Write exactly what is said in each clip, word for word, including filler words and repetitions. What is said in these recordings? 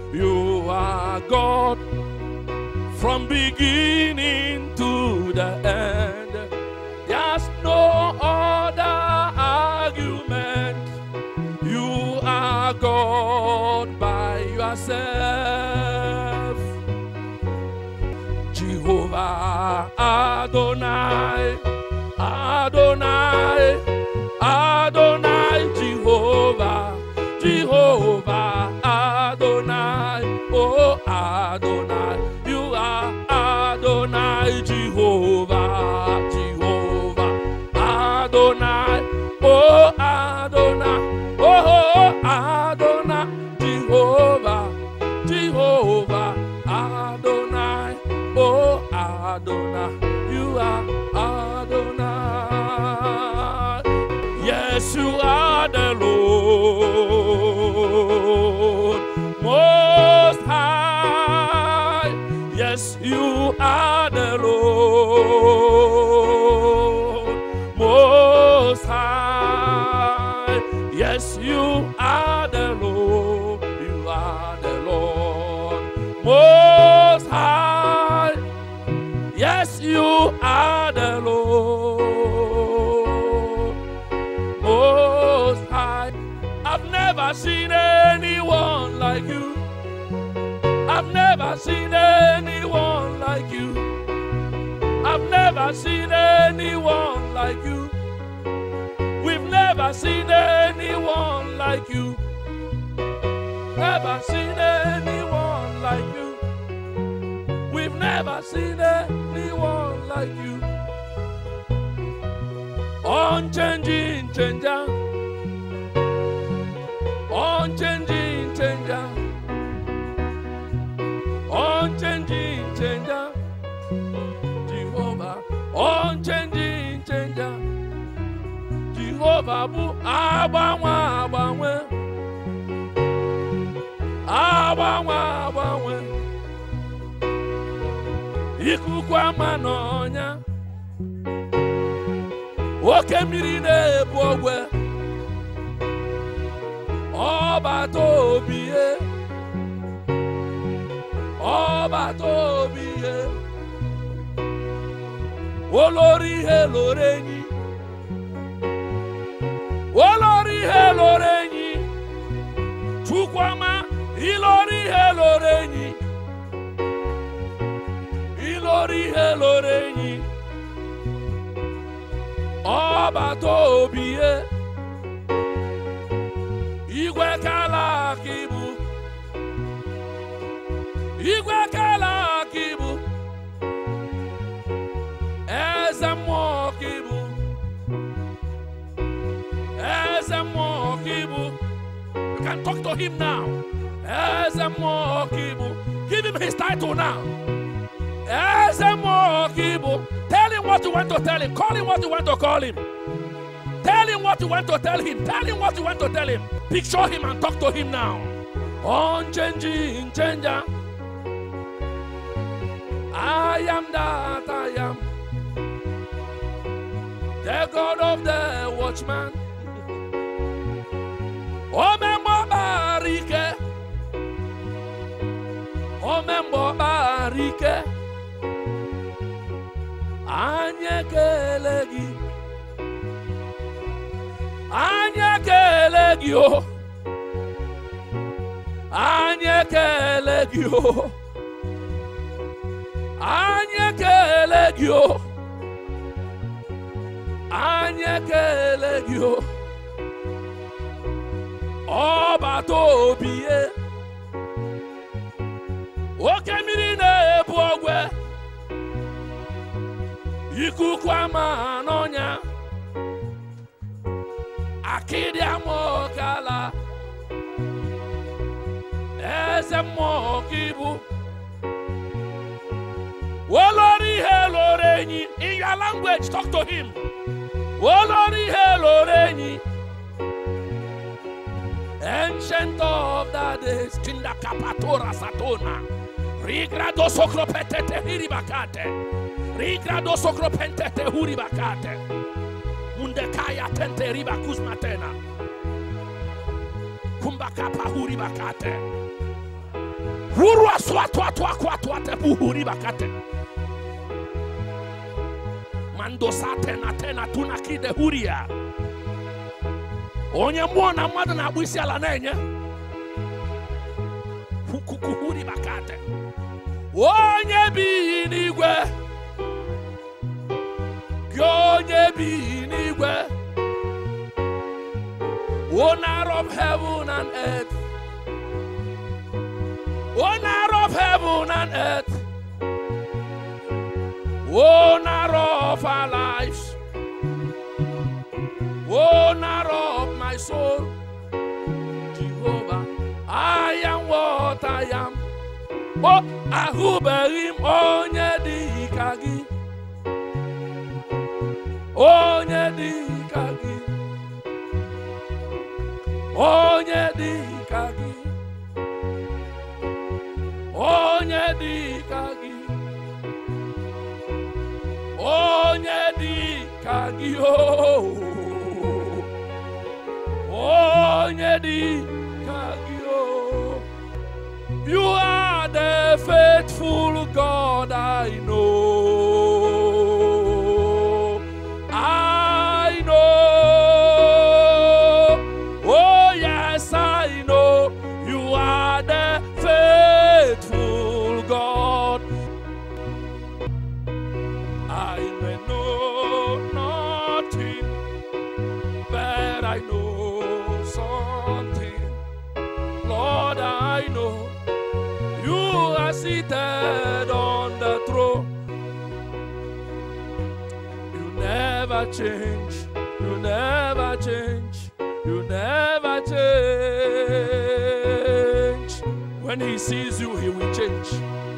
You are God from beginning to the end. There's no other argument. You are God by yourself. Jehovah Adonai, Adonai, Adonai, Jehovah, Jehovah Adonai, oh Adonai, you are Adonai, Jehovah, Jehovah Adonai, oh Adonai, oh Adonai, Jehovah, Jehovah Adonai, oh Adonai, you are Adonai. Yes, you are the Lord Most High. Yes, you are the Lord Most High. Yes, you are the Lord. You are the Lord Most High. Yes, you are the Lord Most High. I've never seen anyone like you. I've never seen anyone like you. I've never seen anyone like you. We've never seen anyone like you. Never seen anyone like you. We've never seen anyone like you. Unchanging changer. Unchanging changer. Unchanging changer. Jehovah. Unchanging changer. Jehovah bu abawa abawe. Abawa abawe. Ikuku amanonya. Oke mmiri na-ebu ogwe. Ọba Tobi ye. Ọba Tobi ye. Olórí he lórenyi. Olórí he lórenyi. Chukwama ilórí he lórenyi. Ilórí he lórenyi. Ọba Tobi ye. Igwe kala kibu. Igwe kala kibu. Eze mmụọ kibu. Eze mmụọ kibu. You can talk to him now. Eze mmụọ kibu. Give him his title now. Eze mmụọ kibu. Tell him what you want to tell him. Call him what you want to call him. Tell him what you want to tell him. Tell him what you want to tell him. Picture him and talk to him now. Unchanging changer. I am that I am. The God of the watchman. Omembo barike. Omembo barike. Anye kelegi. Anye kelegi o. Anye kelegi o. Anye kelegi o. Anye kelegi o. Ọba Tobi ye. Oke mmiri na-ebu ogwe. Ikuku ama n'ọnya. Akịdị ama ọkala. Eze mmụọ kibu. Olórí he lórenyi. In your language, talk to him. Olórí he lórenyi. Ancient of the days, Kinda Kapatora Satona. Rigrado socropetete hiribakate. Rigrado socropentete huribakate. Mundekaya tente ribakus matena. Kumbakapa huribakate. Urwa swatwa twa kwa twa te buhuri bakate. Mando satena tena tunakide huria. Onye mwana mmadụ na-agba isi ala na-enye. Hukukuhuri bakate. Onye bi n'igwe. Onye bi n'igwe. Owner of heaven and earth. Owner of heaven and earth. Owner of our lives. Owner of my soul. Jehovah, I am what I am. Oh, ahuberim onye di kagi. Onye di kagi. Onye di kagi. Onye di kagi. Onye di kagi. Oh. Onye di kagi. Oh. You are the faithful God I know. I know. Oh yes, I know. You are the faithful God. I may know nothing, but I know something. Lord, I know you are seated on the throne. You never change. You never change. You never change. When he sees you, he will change.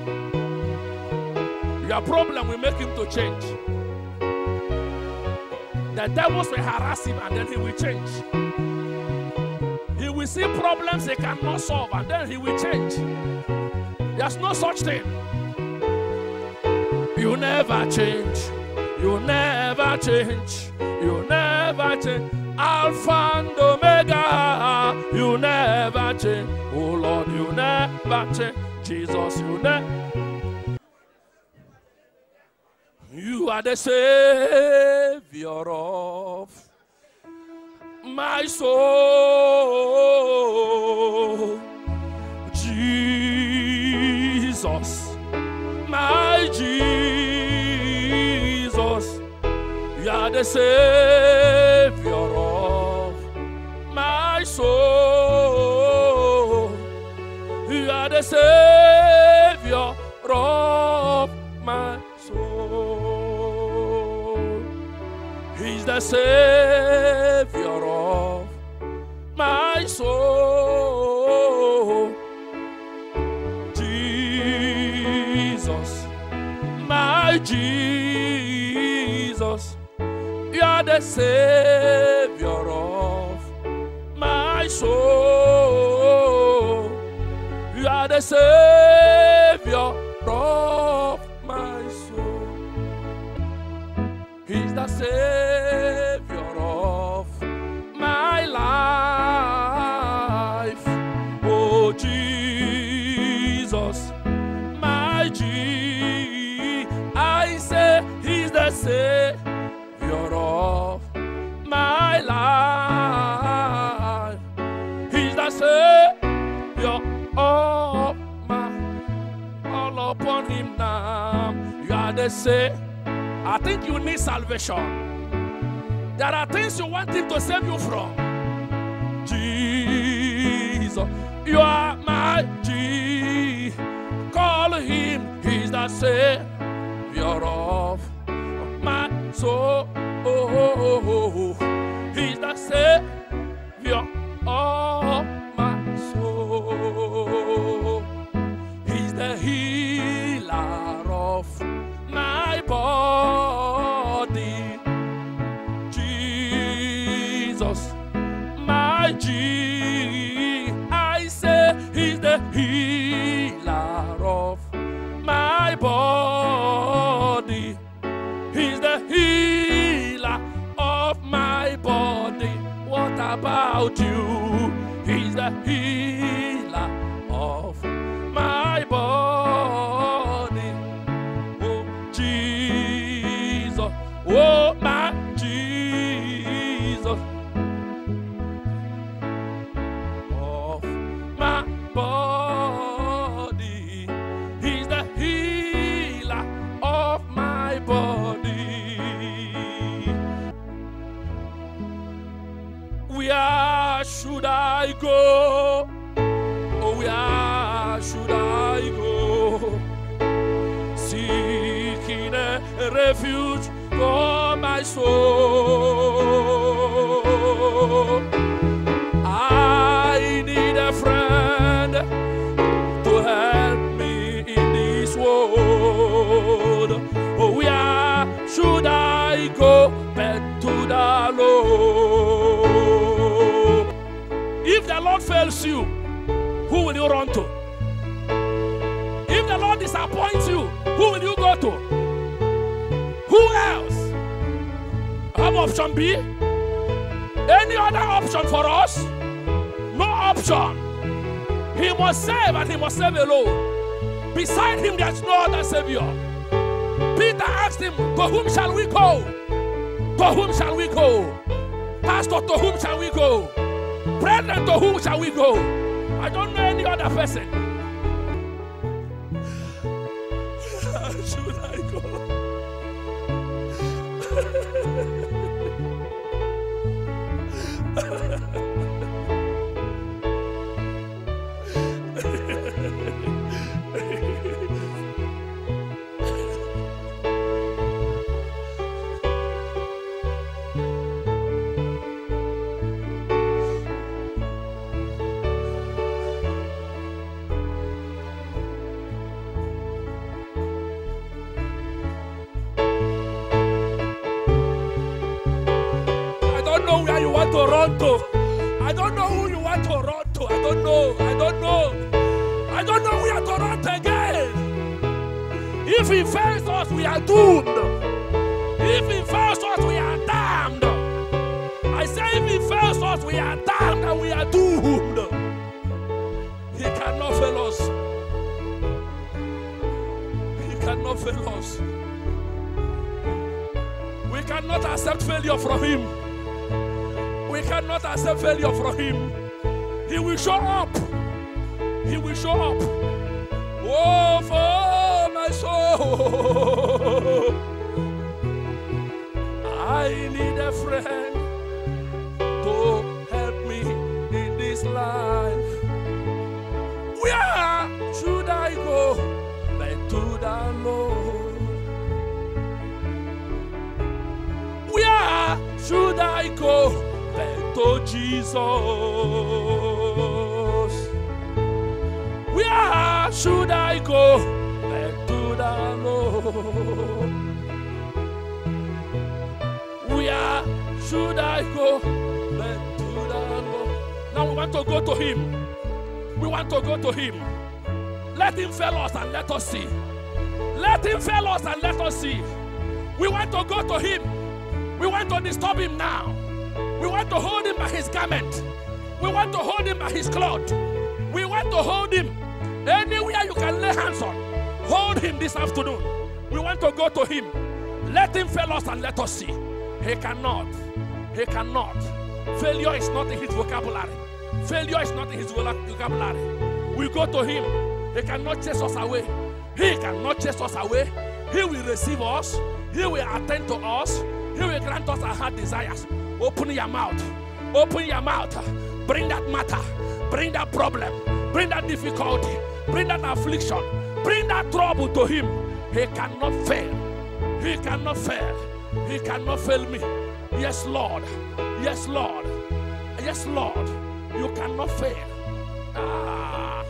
Your problem will make him to change. The devils will harass him and then he will change. He will see problems he cannot solve and then he will change. There's no such thing. You never change. You never change. You never change. Alpha and Omega. You never change. Oh Lord, you never change. Jesus, you never. You are the Savior of my soul. Jesus, my Jesus. You are the Savior of my soul. You are the Savior of my soul. He's the Savior of my soul. Jesus, my Jesus. You are the Savior of my soul. You are the Savior of my soul. He's the Savior of my life. Oh Jesus, my Jesus. I say he's the Savior of my life. He's the Savior of my, all upon him now. You are the Savior. I think you need salvation. There are things you want him to save you from. Jesus, you are my Jesus. Call him, he's the Savior of my soul. He's the Savior of my soul. He's the healer of my body. Jesus, my Jesus. I say he's the healer of my body. He's the healer of my body. What about you? He's the healer of my my soul. I need a friend to help me in this world. Oh, where should I go but to the Lord? If the Lord fails you, who will you run to? If the Lord disappoints you, who will you go to? Who else? Have option B? Any other option for us? No option. He must save and he must save alone. Beside him, there's no other Savior. Peter asked him, to whom shall we go? To whom shall we go? Pastor, to whom shall we go? Brethren, to whom shall we go? I don't know any other person. Where should I go? Where you want to run to. I don't know who you want to run to. I don't know. I don't know. I don't know where to run to again. If he fails us, we are doomed. If he fails us, we are damned. I say if he fails us, we are damned and we are doomed. He cannot fail us. He cannot fail us. We cannot accept failure from him. We cannot accept failure from him. He will show up. He will show up. Oh, for my soul, I need a friend to help me in this life. Where should I go but to the Lord? Where should I go to Jesus? Where should I go back to the Lord? Where should I go back to the Lord? Now we want to go to him. We want to go to him. Let him fail us and let us see. Let him fail us and let us see. We want to go to him. We want to disturb him now. We want to hold him by his garment. We want to hold him by his cloth. We want to hold him anywhere you can lay hands on. Hold him this afternoon. We want to go to him. Let him fail us and let us see. He cannot. He cannot. Failure is not in his vocabulary. Failure is not in his vocabulary. We go to him. He cannot chase us away. He cannot chase us away. He will receive us. He will attend to us. He will grant us our heart desires. Open your mouth. Open your mouth. Bring that matter. Bring that problem. Bring that difficulty. Bring that affliction. Bring that trouble to him. He cannot fail. He cannot fail. He cannot fail me. Yes, Lord. Yes, Lord. Yes, Lord. You cannot fail. Ah.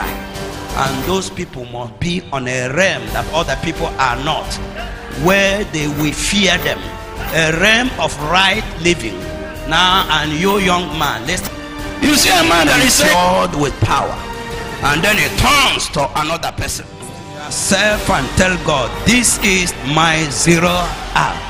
high. And those people must be on a realm that other people are not, where they will fear them. A realm of right living. Now, and you young man, listen. You see a man that is filled with power, and then he turns to another person, self, and tell God, this is my zero hour.